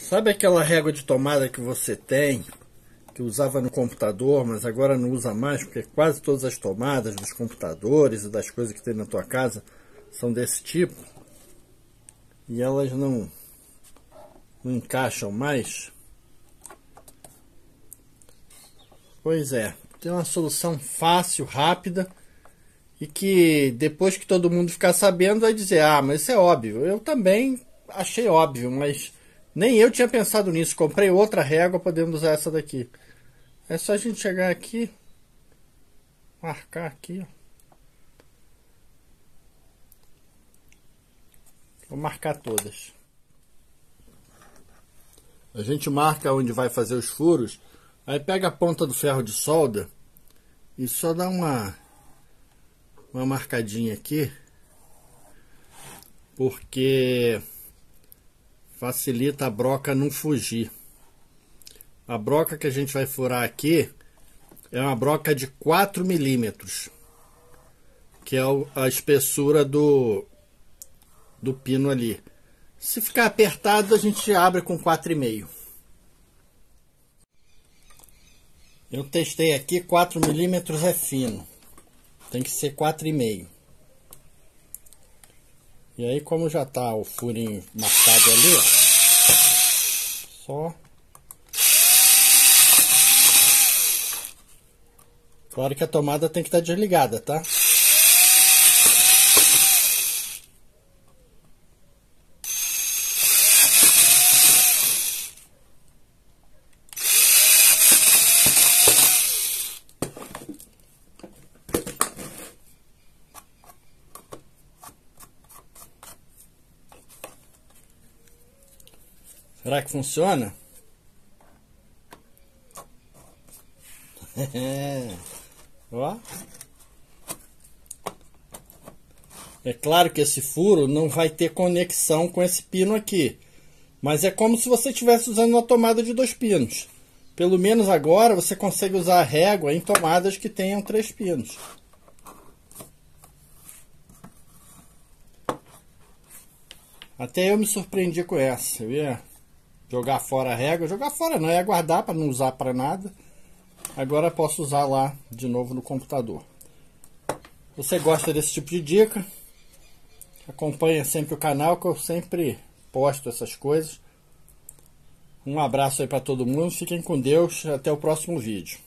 Sabe aquela régua de tomada que você tem, que usava no computador, mas agora não usa mais, porque quase todas as tomadas dos computadores e das coisas que tem na tua casa são desse tipo, e elas não encaixam mais? Pois é, tem uma solução fácil, rápida, e que depois que todo mundo ficar sabendo vai dizer: ah, mas isso é óbvio. Eu também achei óbvio, mas nem eu tinha pensado nisso. Comprei outra régua podendo usar essa daqui. É só a gente chegar aqui, marcar aqui, ó. Vou marcar todas. A gente marca onde vai fazer os furos, aí pega a ponta do ferro de solda e só dá uma marcadinha aqui, porque facilita a broca não fugir. A broca que a gente vai furar aqui é uma broca de 4 milímetros, que é a espessura do pino ali. Se ficar apertado, a gente abre com 4,5. Eu testei aqui, 4 milímetros é fino. Tem que ser 4,5. E aí, como já tá o furinho marcado ali, ó, só... Claro que a tomada tem que estar desligada, tá? Será que funciona? Ó. É claro que esse furo não vai ter conexão com esse pino aqui, mas é como se você estivesse usando uma tomada de 2 pinos. Pelo menos agora você consegue usar a régua em tomadas que tenham 3 pinos. Até eu me surpreendi com essa. Eu ia jogar fora a régua. Jogar fora não, ia guardar para não usar para nada. Agora posso usar lá de novo no computador. Você gosta desse tipo de dica? Acompanha sempre o canal, que eu sempre posto essas coisas. Um abraço aí para todo mundo. Fiquem com Deus. Até o próximo vídeo.